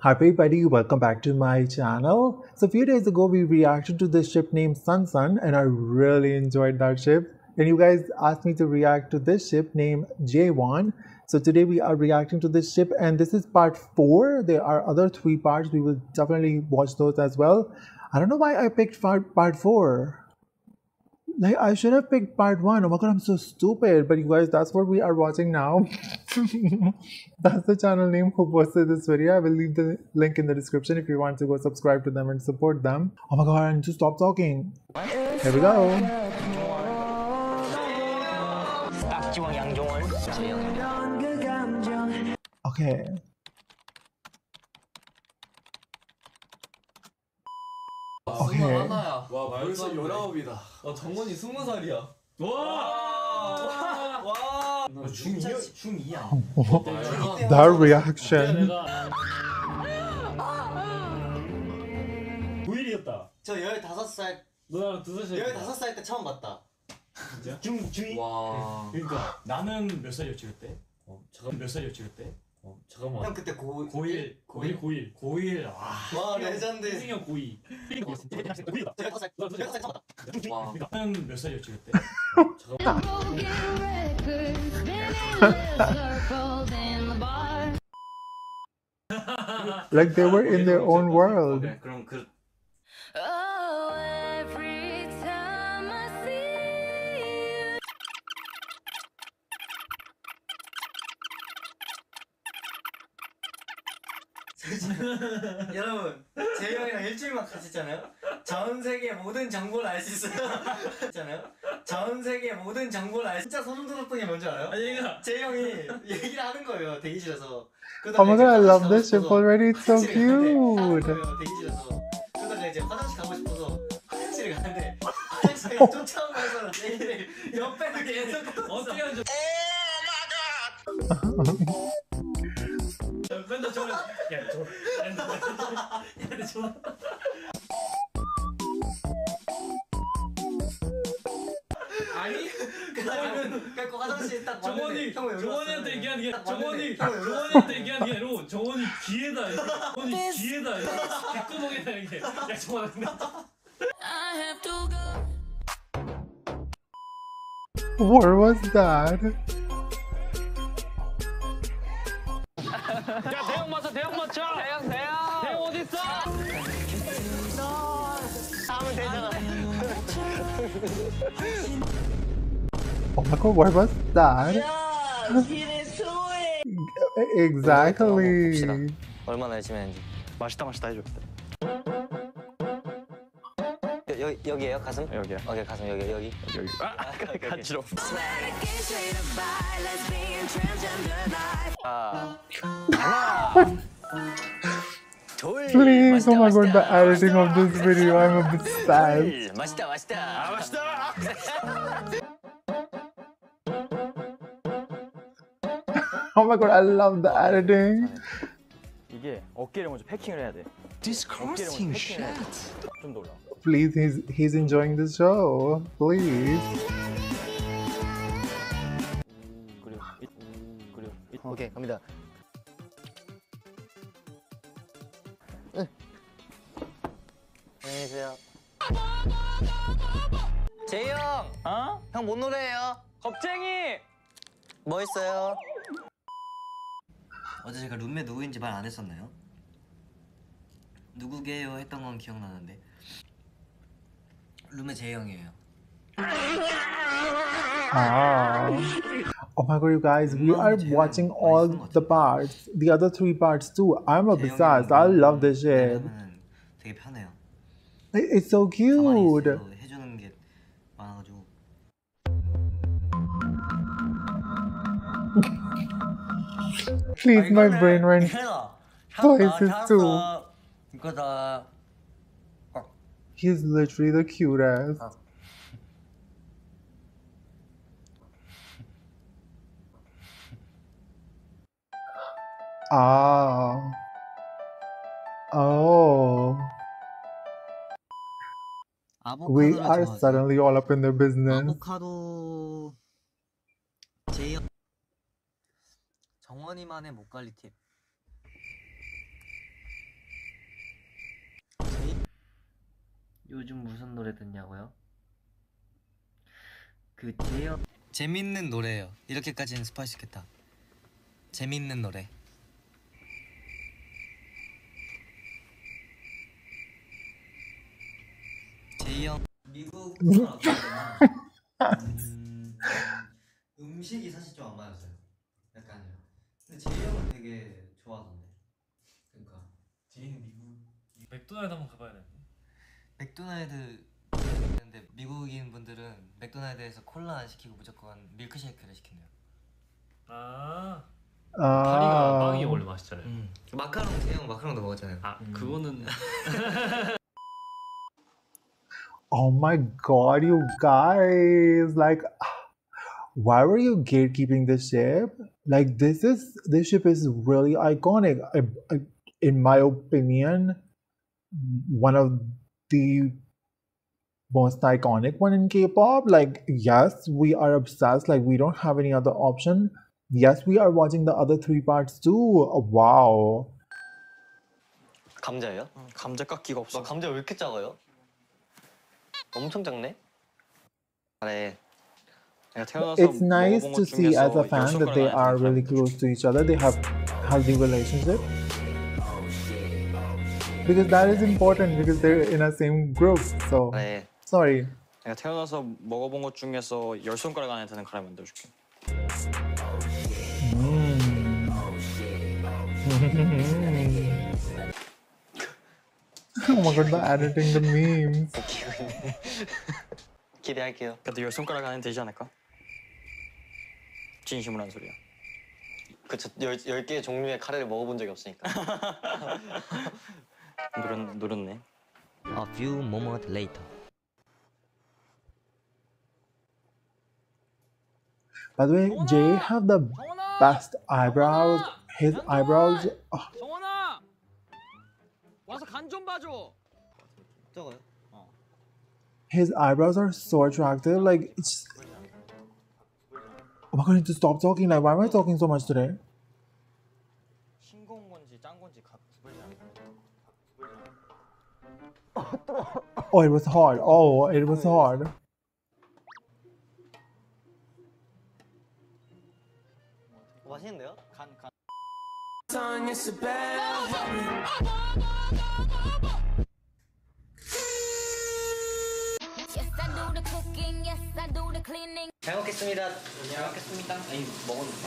Hi everybody, welcome back to my channel. So a few days ago we reacted to this ship named Sun Sun and I really enjoyed that ship. And you guys asked me to react to this ship named J1. So today we are reacting to this ship and this is part 4. There are other 3 parts. We will definitely watch those as well. I don't know why I picked part 4. Like, I should have picked part 1. Oh my god, I'm so stupid. But you guys, that's what we are watching now. That's the channel name who posted this video. I will leave the link in the description if you want to go subscribe to them and support them. Oh my god, I need to stop talking. Here we go. Okay. 오케이. 하나야. 와 벌써 19이다. 정원이 20살이야. 와. 중2야? 중2야. That reaction. 9일이었다. 저 15살. 너랑 2살. 15살 때 처음 봤다. 진짜? 중2? 와. 그러니까 나는 몇 살이었지 그때? 잠깐 몇 살이었지 그때? 잠깐만. 형 그때 고1. 와 레전드. 희승이 형 고2. 제가 5살 처음 봤다. 와. 나는 몇 살이었지 그때? Like they were in their own world. 그럼 그 여러분, 제이 형이랑 일주일만 같이 있잖아요. 전 세계 모든 정보를 알 수 있어요. 있잖아요. 전 세계 모든 정보를 알 수. 진짜 소름 돋았던 게 뭔지 알아요? 제이 형이 얘기를 하는 거예요. 대기실에서. Oh my god, I love this ship already. It's so cute. 대기실에서. 그러다가 이제 화장실 가고 싶어서 화장실에 가는데 화장실에 쫓아오면서 제이를 옆에서 계속 어떻게 하죠? 맨날 저는 야 저 아니 그래서 화장실 딱 정원이한테 얘기하는 게 정원이한테 얘기하는 게 아니라 정원이 귀에다 귓구멍에다 이렇게 야 정원아 근데 What was that? 야 대형 맞춰 대형 어디 있어? 하면 되잖아. Oh my god, what was that? Exactly. 얼마나 열심히 했는지. 맛있다 해줘. 여기에요? 가슴? 여기야. 오케이, 가슴 여기. 간지러워. Please, oh my god, the editing of this video, I'm a bit sad. 맛있다. Oh my god, I love the editing. 이게 어깨를 먼저 패킹을 해야 돼. Disgusting shit. 좀더 올라. Please, he's enjoying the show. Please. 그리고 오케이, 갑니다. 안녕히 계세요. 제이 형! 형 뭔 노래예요? 겁쟁이! 뭐 있어요? 어제 제가 룸메 누구인지 말 안 했었나요? 누구게요 했던 건 기억나는데 룸메 제이 형이에요. Oh my god, you guys, we are watching all the parts, the other 3 parts too. I'm obsessed. I love this shit. 되게 편해요. It's so cute. 해주는 게 많아가지고. Please, my brain went places too. 이거다. He's literally the cutest. Oh. We are suddenly all up in their business. 아보카도 제이 정원이만의 목 관리 팁. 요즘 무슨 노래 듣냐고요? 그 재영 재밌는 노래예요. 이렇게까지는 스파이스 좋겠다. 재밌는 노래. 재영 미국 사람 어떻게 되나? 음식이 사실 좀 안 맞았어요. 약간요. 근데 재영은 되게 좋아하던데. 그러니까 제이는 미국 맥도날드 한번 가봐야 돼. 맥도날드 근데 미국인 분들은 맥도날드에서 콜라 안 시키고 무조건 밀크쉐이크를 시킨대요. 아 아, 빵이 원래 맛있잖아요. 마카롱 재영 마카롱도 먹었잖아요. 아 그거는 oh my God, you guys! Like, why were you gatekeeping this ship? Like, this ship is really iconic. In my opinion, one of the most iconic one in K-pop. Like, yes, we are obsessed. Like, we don't have any other option. Yes, we are watching the other three parts too. Wow. 감자예요? 감자 깎기가 없어. 나 감자 왜 이렇게 작아요? 엄청 작네? 그래. 내가 태어나서 It's nice 먹어본 to 것 see as a 중에서 fan that they are really close to each other. They have healthy relationship. Because that is important because they're in a same group. So 그래. sorry. 내가 태어나서 먹어본 것 중에서 10손가락 안에 드는 카레 만들어줄게. Oh my God, the editing, the memes. 기대할게요. 그래도 10손가락 안에 되지 않을까? 진심으로 한 소리야. 그쵸. 10개의 종류의 카레를 먹어본 적이 없으니까. 노렸네. A few moments later. By the way, Jay have the best eyebrows. His eyebrows. 정원아! 와서 간 좀 봐줘. 저거요? His eyebrows are so attractive. Like it's. Oh my God, I need to stop talking. Like, why am I talking so much today? 싱거운 건지 짠 건지 구별이 안 돼. Oh, it was hard. Oh, it was hard. 맛있는데요? 간. Yes, I do the cooking. Yes, I do the cleaning. 잘 먹겠습니다. 잘 먹겠습니다. 아니 먹었는데.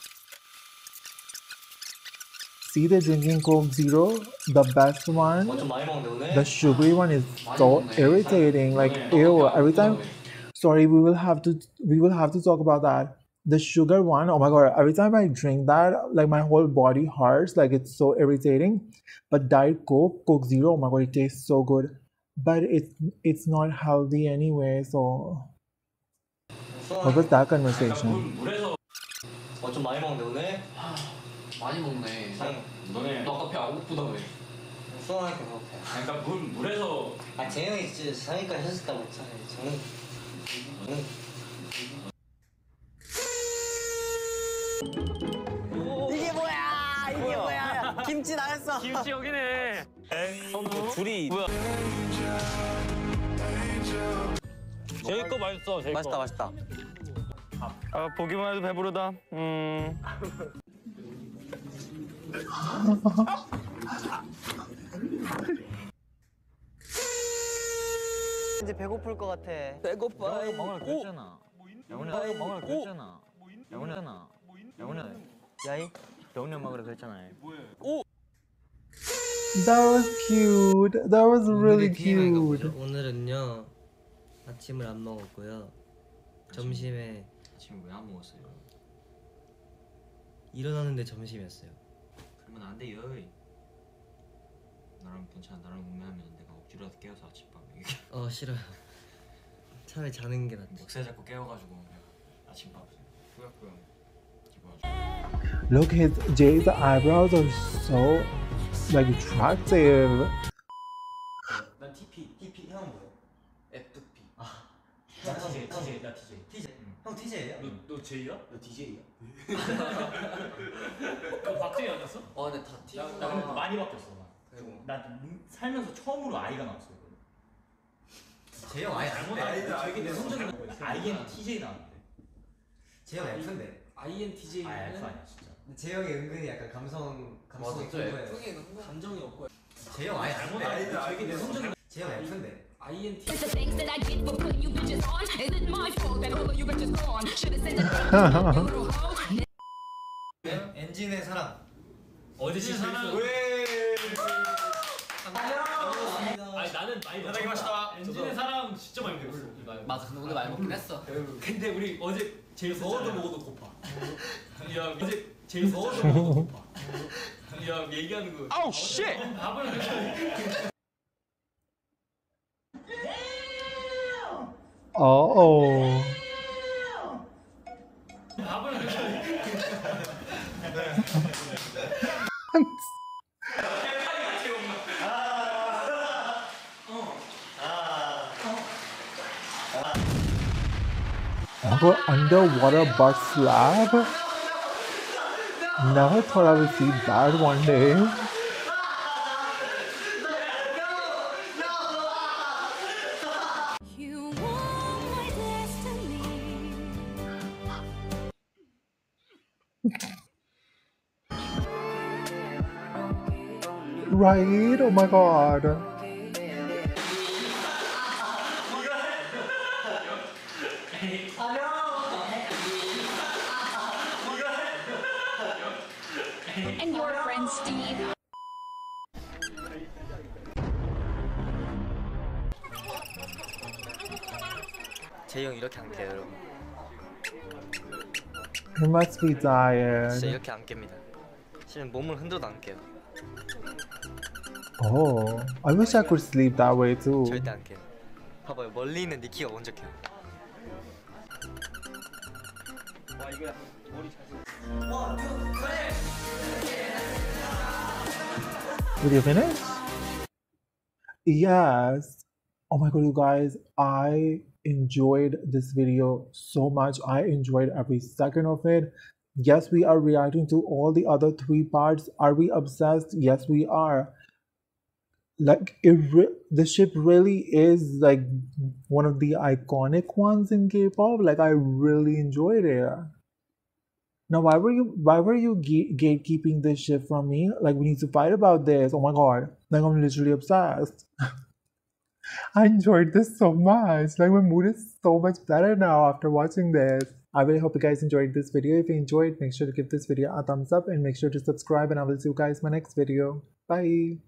See the drinking Coke Zero, the best one. 좀 많이 먹는데 오늘? The sugary one is so irritating. Like ew. Every time. Sorry, we will have to talk about that. The sugar one, oh my God, every time I drink that, like my whole body hurts, like it's so irritating. But Diet Coke, Coke Zero, oh my God, it tastes so good. But it's not healthy anyway, so what was that conversation? 물에서 좀 많이 먹는데 오늘? 많이 먹네. 너네 너 카페 안 고프다며. 수원하니까 배고파요. 그러니까 물에서 아 재영이 진짜 상의까지 했었다고 했잖아요. 저는 이게 뭐야? 이게 뭐야? 김치 나왔어. 김치 여기네. 둘이 뭐야? 제이 거 맛있어. 제이 거. 맛있다. 아 보기만 해도 배부르다. 이제 배고플 것 같아. 배고파. 먹으라 그랬잖아. 영훈아 먹으라 그랬잖아. 영훈아. 야이. 영훈이 먹으라 그랬잖아. That was cute. That was really cute. 오늘은요 아침을 안 먹었고요. 점심에 아침에 왜 안 먹었어요? 일어나는데 점심이었어요. 그러면 안 돼요. 나랑 괜찮아. 나랑 운매하면 내가 억지로라도 깨워서 아침밥 먹이게. 싫어요. 차라리 자는 게 낫지. 목세 잡고 깨워가지고 내가 아침밥 꾸역꾸역 기부하죠. Look, Jay's eyebrows are so like attractive. 난 TP 형은 뭐야? F2P. 나 TJ. 형 TJ예요? 너 J야? 너 DJ야? 너 박재희 아니었어? 근데 다 T. 나 근데 많이 바뀌었어. 나 살면서 처음으로 아이가 나왔어. 재영 아예 안 돼. 되게 내 성적이 INTJ 나왔는데. 재영 F인데. INTJ. 아 F 아니야 진짜. 근데 재영이 은근히 약간 감성이 풍부해. 감정이 없고. 재영 아예 안 돼. 되게 내 성적이. 재영 F인데. INTJ. It's the things that I get for putting you bitches on. Is it my fault that all of you bitches gone? Should've sent a little hoe. 엔진의 사랑. 어디 사람? 왜? 아니 나는 많이 먹었다. 엔진의 사랑 진짜 많이 먹었어. 맞아, 근데 오늘 많이 먹긴 했어. 근데 우리 어제 제일 먹어도 고파. 야 어제 제일 먹어도 고파. 야 얘기하는 거. 아우 쉣. 밥을 Oh. 밥을 Underwater butt slap? Never thought I would see that one day. You want my destiny. Right? Oh my god. And your friend Steve. 재영 이렇게 안 깨요 여러분. You must be 진짜 tired. 이렇게 안 깹니다. 실은 몸을 흔들어도 안 깨요. Oh, I wish I could sleep that way too. 절대 안 깨요. 봐봐요 멀리 있는 니키가 먼저 깨요. 와 이거야 머리 잘. Did you finish? Yes. Oh my god, you guys, I enjoyed this video so much. I enjoyed every second of it. Yes, we are reacting to all the other 3 parts. Are we obsessed? Yes, we are. Like, the ship really is like one of the iconic ones in K-pop. Like, I really enjoyed it. Now, why were you gatekeeping this shit from me? Like, we need to fight about this. Oh my god. Like, I'm literally obsessed. I enjoyed this so much. Like, my mood is so much better now after watching this. I really hope you guys enjoyed this video. If you enjoyed, make sure to give this video a thumbs up and make sure to subscribe, and I will see you guys in my next video. Bye.